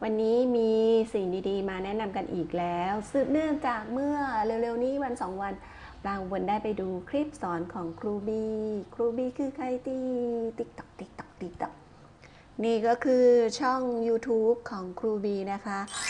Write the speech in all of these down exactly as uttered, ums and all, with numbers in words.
วันนี้มีสิ่งดีๆมาแนะนำกันอีกแล้วสืบเนื่องจากเมื่อเร็วๆนี้วันสองวันบางวันได้ไปดูคลิปสอนของครูบีครูบีคือใครที่ติ๊กต็อกติ๊กต็อกติ๊กต็อกนี่ก็คือช่อง YouTube ของครูบีนะคะ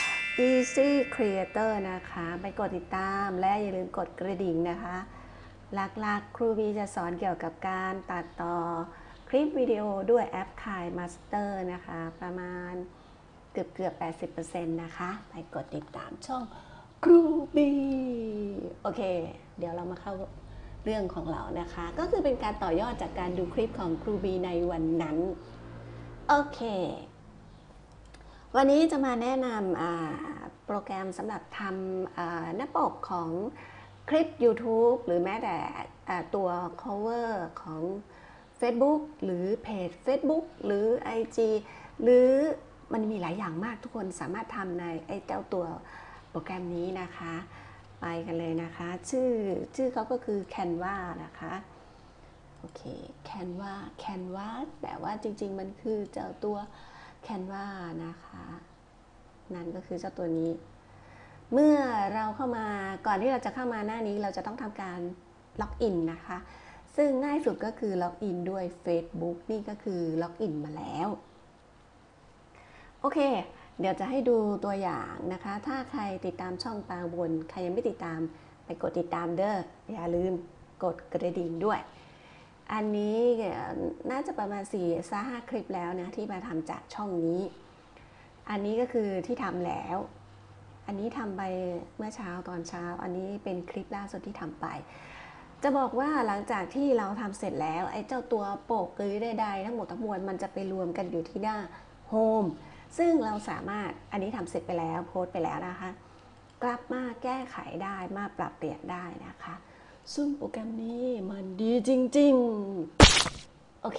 Easy Creator นะคะไปกดติดตามและอย่าลืมกดกระดิ่งนะคะหลักๆครูบีจะสอนเกี่ยวกับการตัดต่อคลิปวิดีโอด้วยแอปถ่าย Master นะคะประมาณเกือบเกือบ แปดสิบเปอร์เซ็นต์ นะคะไปกดติดตามช่องครูบีโอเคเดี๋ยวเรามาเข้าเรื่องของเรานะคะก็คือเป็นการต่อยอดจากการดูคลิปของครูบีในวันนั้นโอเควันนี้จะมาแนะนำโปรแกรมสำหรับทำหน้าปกของคลิป YouTube หรือแม้แต่ตัว cover ของ Facebook หรือเพจ Facebook หรือ ไอ จี หรือมันมีหลายอย่างมากทุกคนสามารถทำในไอ้เจ้าตัวโปรแกรมนี้นะคะไปกันเลยนะคะชื่อชื่อเขาก็คือ Canva นะคะโอเค Canva Canva แต่ว่าจริงๆมันคือเจ้าตัว Canva นะคะนั่นก็คือเจ้าตัวนี้เมื่อเราเข้ามาก่อนที่เราจะเข้ามาหน้านี้เราจะต้องทำการล็อกอินนะคะซึ่งง่ายสุดก็คือล็อกอินด้วย Facebook นี่ก็คือล็อกอินมาแล้วโอเคเดี๋ยวจะให้ดูตัวอย่างนะคะถ้าใครติดตามช่องปางบนใครยังไม่ติดตามไปกดติดตามเด้ออย่าลืมกดกระดิ่งด้วยอันนี้น่าจะประมาณ สี่ถึงห้า คลิปแล้วนะที่มาทำจากช่องนี้อันนี้ก็คือที่ทำแล้วอันนี้ทำไปเมื่อเช้าตอนเช้าอันนี้เป็นคลิปล่าสุดที่ทำไปจะบอกว่าหลังจากที่เราทำเสร็จแล้วไอ้เจ้าตัวโปกหรือใดๆทั้งหมดทั้งมวลมันจะไปรวมกันอยู่ที่หน้าโฮมซึ่งเราสามารถอันนี้ทำเสร็จไปแล้วโพสต์ไปแล้วนะคะกลับมาแก้ไขได้มาปรับเปลี่ยนได้นะคะซึ่งโปรแกรมนี้มันดีจริงๆโอเค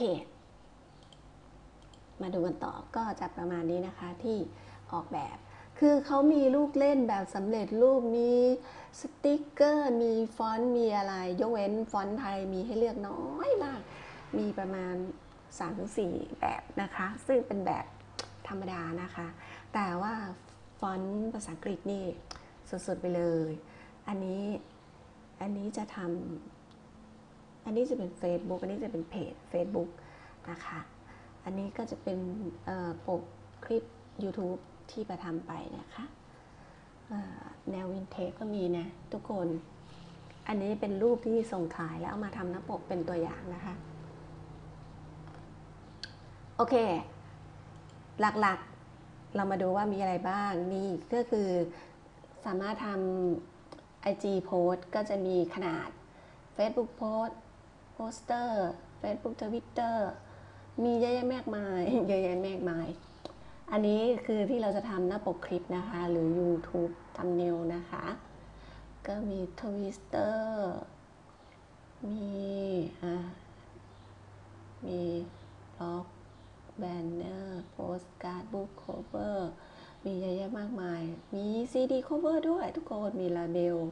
มาดูกันต่อก็จะประมาณนี้นะคะที่ออกแบบคือเขามีลูกเล่นแบบสำเร็จรูปมีสติ๊กเกอร์มีฟอนต์มีอะไรยกเว้นฟอนต์ไทยมีให้เลือกน้อยมากมีประมาณ สามถึงสี่ แบบนะคะซึ่งเป็นแบบธรรมดานะคะแต่ว่าฟอนต์ภาษาอังกฤษนี่สุดๆไปเลยอันนี้อันนี้จะทำอันนี้จะเป็น Facebook อันนี้จะเป็นเพจ Facebook นะคะอันนี้ก็จะเป็นปกคลิป YouTube ที่ประทำไปนะคะแนววินเทจก็มีนะทุกคนอันนี้เป็นรูปที่ส่งขายแล้วเอามาทำหน้าปกเป็นตัวอย่างนะคะโอเคหลักๆเรามาดูว่ามีอะไรบ้างนี่ก็คือสามารถทำ ไอ จี Post ก็จะมีขนาด Facebook Post Poster Facebook Twitter มีเยอะแยะมากมายเยอะแยะมากมายอันนี้คือที่เราจะทำหน้าปกคลิปนะคะหรือ YouTube Thumbnail นะคะก็มี Twitter มีอ่ามีบล็อกแบนเนอร์โปสการ์ดบุ๊กโคเวอร์มีเยอะแยะมากมายมี ซี ดี โคเวอร์ด้วยทุกคนมีลาเบล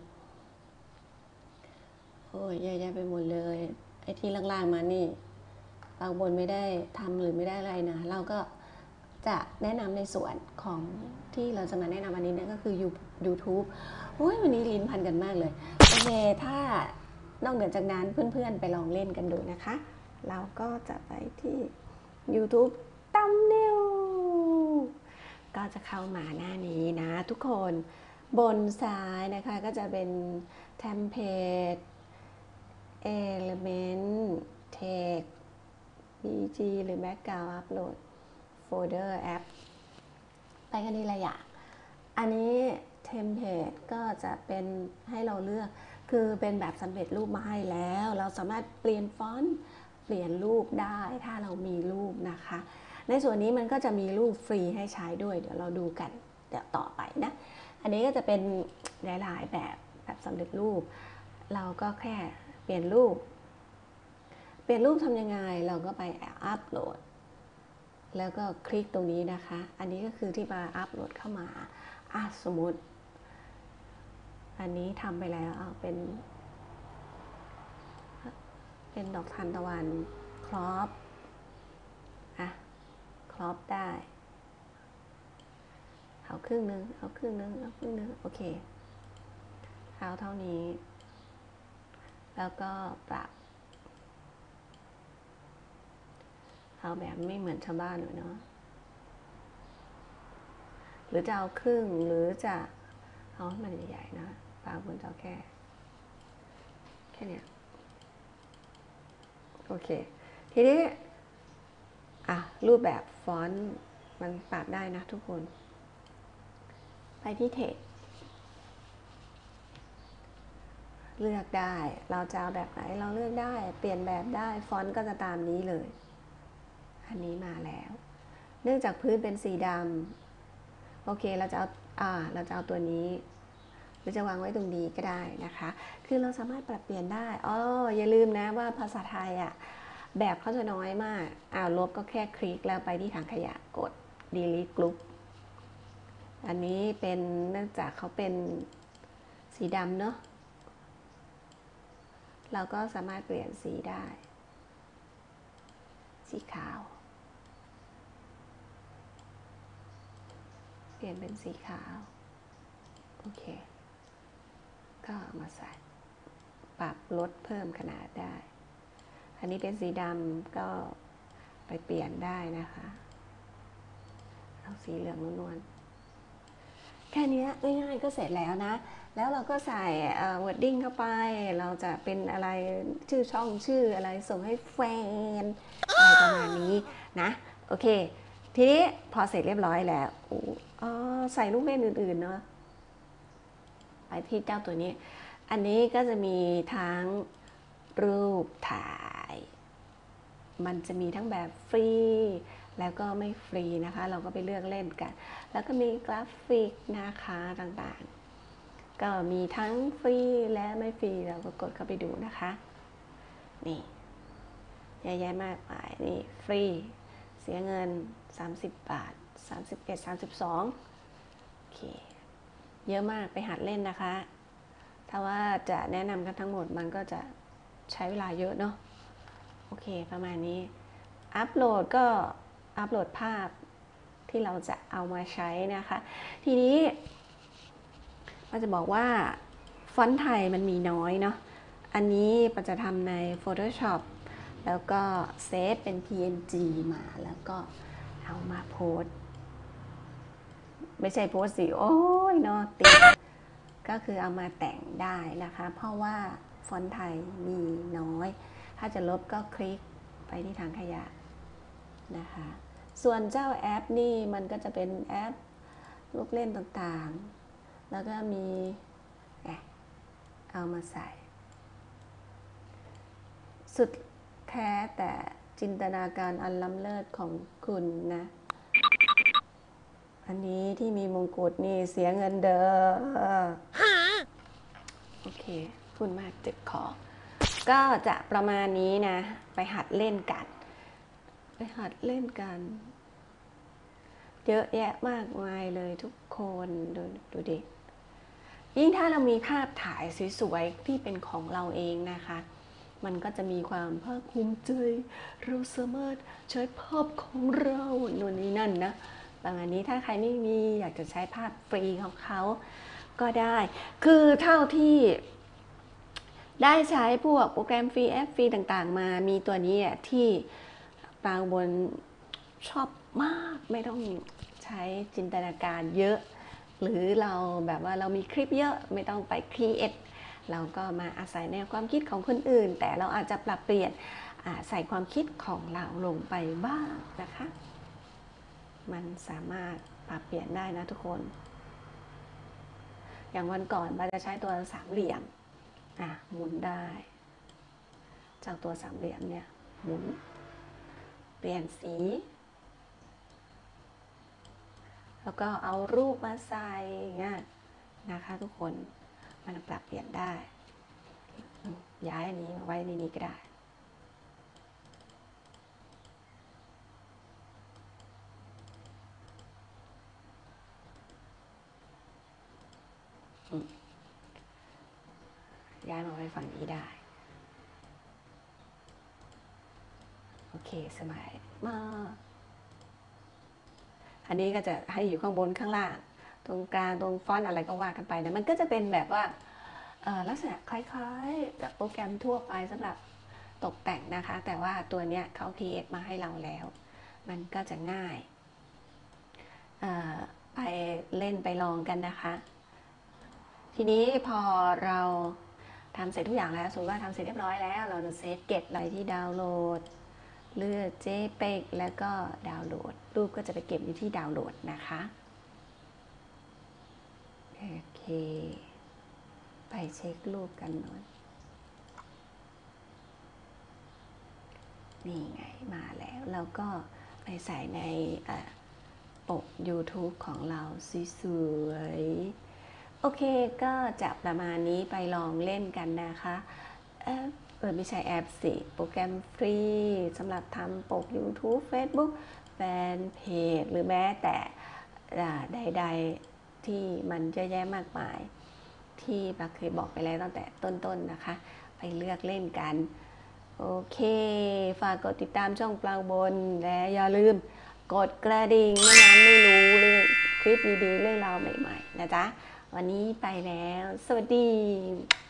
โอ้ยเยอะแยะไปหมดเลยไอ้ที่ล่างๆมานี่บางบนไม่ได้ทำหรือไม่ได้อะไรนะเราก็จะแนะนำในส่วนของที่เราจะมาแนะนำอันนี้นั่นก็คือ YouTube โอ้ยวันนี้ลิ้นพันกันมากเลยโอเคถ้านอกเหนือจากนั้นเพื่อนๆไปลองเล่นกันดูนะคะเราก็จะไปที่ YouTube Thumbnail ก็จะเข้ามาหน้านี้นะทุกคนบนซ้ายนะคะก็จะเป็น Template Element Text บี จี หรือ Background Upload Folder App ไปกันทีละอย่างอันนี้ Template ก็จะเป็นให้เราเลือกคือเป็นแบบสำเร็จรูปมาให้แล้วเราสามารถเปลี่ยนฟอนต์เปลี่ยนรูปได้ถ้าเรามีรูปนะคะในส่วนนี้มันก็จะมีรูปฟรีให้ใช้ด้วยเดี๋ยวเราดูกันเดี๋ยวต่อไปนะอันนี้ก็จะเป็นหลายๆแบบแบบสำเร็จรูปเราก็แค่เปลี่ยนรูปเปลี่ยนรูปทำยังไงเราก็ไปอัปโหลดแล้วก็คลิกตรงนี้นะคะอันนี้ก็คือที่มาอัปโหลดเข้ามาอ่ะสมมติอันนี้ทำไปแล้วเอาเป็นเป็นดอกทานตะวันครอปอ่ะครอปได้เอาครึ่งนึงเอาครึ่งนึงเอาครึ่งนึงโอเคเอาเท่านี้แล้วก็ปรับเอาแบบไม่เหมือนชาวบ้านหน่อยเนาะหรือจะเอาครึ่งหรือจะเอาให้มันใหญ่ๆนะบางคนจะเอาแค่แค่เนี้ยโอเคทีนี้อ่ะรูปแบบฟอนต์มันปรับได้นะทุกคนไปที่เทคเลือกได้เราจะเอาแบบไหนเราเลือกได้เปลี่ยนแบบได้ฟอนต์ก็จะตามนี้เลยอันนี้มาแล้วเนื่องจากพื้นเป็นสีดำโอเคเราจะเอาอ่าเราจะเอาตัวนี้หรือจะวางไว้ตรงนี้ก็ได้นะคะคือเราสามารถปรับเปลี่ยนได้อ๋ออย่าลืมนะว่าภาษาไทยอ่ะแบบเขาจะน้อยมากอ้าวลบก็แค่คลิกแล้วไปที่ถังขยะกด delete group อันนี้เป็นเนื่องจากเขาเป็นสีดำเนาะเราก็สามารถเปลี่ยนสีได้สีขาวเปลี่ยนเป็นสีขาวโอเคก็มาใส่ปรับลดเพิ่มขนาดได้อันนี้เป็นสีดำก็ไปเปลี่ยนได้นะคะเอาสีเหลืองนวลๆแค่นี้ง่ายๆก็เสร็จแล้วนะแล้วเราก็ใส่ wording เข้าไปเราจะเป็นอะไรชื่อช่องชื่ออะไรส่งให้แฟนอะไรประมาณนี้นะโอเคทีนี้พอเสร็จเรียบร้อยแล้วอ๋อใส่ลูกเล่นอื่นๆเนาะไปที่เจ้าตัวนี้อันนี้ก็จะมีทั้งรูปถ่ายมันจะมีทั้งแบบฟรีแล้วก็ไม่ฟรีนะคะเราก็ไปเลือกเล่นกันแล้วก็มีกราฟิกนะคะต่างๆก็มีทั้งฟรีและไม่ฟรีเราก็กดเข้าไปดูนะคะนี่เยอะแยะมากมายนี่ฟรีเสียเงินสามสิบบาทสามสิบเอ็ด สามสิบสองโอเคเยอะมากไปหัดเล่นนะคะถ้าว่าจะแนะนำกันทั้งหมดมันก็จะใช้เวลาเยอะเนาะโอเคประมาณนี้อัปโหลดก็อัปโหลดภาพที่เราจะเอามาใช้นะคะทีนี้เราจะบอกว่าฟอนต์ไทยมันมีน้อยเนาะอันนี้เราจะทำใน Photoshop แล้วก็เซฟเป็น พี เอ็น จี มาแล้วก็เอามาโพสไม่ใช่โพสสิโอ้ยเนาะติดก็คือเอามาแต่งได้นะคะเพราะว่าฟอนต์ไทยมีน้อยถ้าจะลบก็คลิกไปที่ถังขยะนะคะส่วนเจ้าแอปนี่มันก็จะเป็นแอปลูกเล่นต่างๆแล้วก็มีเอามาใส่สุดแท้แต่จินตนาการอันล้ำเลิศของคุณนะอันนี้ที่มีมงกุฎนี่เสียเงินเด้อโอเคพูดมากเจ็บคอก็จะประมาณนี้นะไปหัดเล่นกันไปหัดเล่นกันเยอะแยะมากมายเลยทุกคนดูดูดิยิ่งถ้าเรามีภาพถ่ายสวยๆที่เป็นของเราเองนะคะมันก็จะมีความภาคภูมิใจเราสามารถใช้ภาพของเราโน่นนี่นั่นนะประมาณนี้ถ้าใครไม่มีอยากจะใช้ภาพฟรีของเขาก็ได้คือเท่าที่ได้ใช้พวกโปรแกรมฟรีแอปฟรีต่างๆมามีตัวนี้ที่บางบนชอบมากไม่ต้องใช้จินตนาการเยอะหรือเราแบบว่าเรามีคลิปเยอะไม่ต้องไปครีเอทเราก็มาอาศัยแนวความคิดของคนอื่นแต่เราอาจจะปรับเปลี่ยนใส่ความคิดของเราลงไปบ้างนะคะมันสามารถปรับเปลี่ยนได้นะทุกคนอย่างวันก่อนเราจะใช้ตัวสามเหลี่ยมอ่ะหมุนได้จากตัวสามเหลี่ยมเนี่ยหมุนเปลี่ยนสีแล้วก็เอารูปมาใส่เงี้ยนะคะทุกคนมันปรับเปลี่ยนได้ย้ายอันนี้มาไว้ในนี้ก็ได้ย้ายมาไว้ฝั่งนี้ได้โอเคสมัยมาอันนี้ก็จะให้อยู่ข้างบนข้างล่างตรงกลางตรงฟอนต์อะไรก็ว่ากันไปนะมันก็จะเป็นแบบว่าลักษณะคล้ายๆกับโปรแกรมทั่วไปสำหรับตกแต่งนะคะแต่ว่าตัวเนี้ยเขาครีเอทมาให้เราแล้วมันก็จะง่ายไปเล่นไปลองกันนะคะทีนี้พอเราทำเสร็จทุกอย่างแล้วสมมติว่าทำเสร็จเรียบร้อยแล้วเราจะเซฟเก็บอะไรที่ดาวน์โหลดเลือก เจเพก แล้วก็ดาวน์โหลดรูปก็จะไปเก็บอยู่ที่ดาวน์โหลดนะคะโอเคไปเช็ครูปกันหน่อยนี่ไงมาแล้วเราก็ไปใส่ในปก YouTube ของเราสวยๆโอเคก็จะประมาณนี้ไปลองเล่นกันนะคะเออไม่ใช่แอปสิโปรแกรมฟรีสำหรับทำปก YouTube Facebook แฟนเพจหรือแม้แต่ใดๆที่มันเยอะแยะมากมายที่ปาเคยบอกไปแล้วตั้งแต่ต้นๆ น, นะคะไปเลือกเล่นกันโอเคฝากกดติดตามช่องปลาบนและอย่าลืมกดกระดิ่งไม่งั้นไม่รู้เรื่องคลิปดีๆเรื่องราวใหม่ๆนะจ๊ะวันนี้ไปแล้วสวัสดี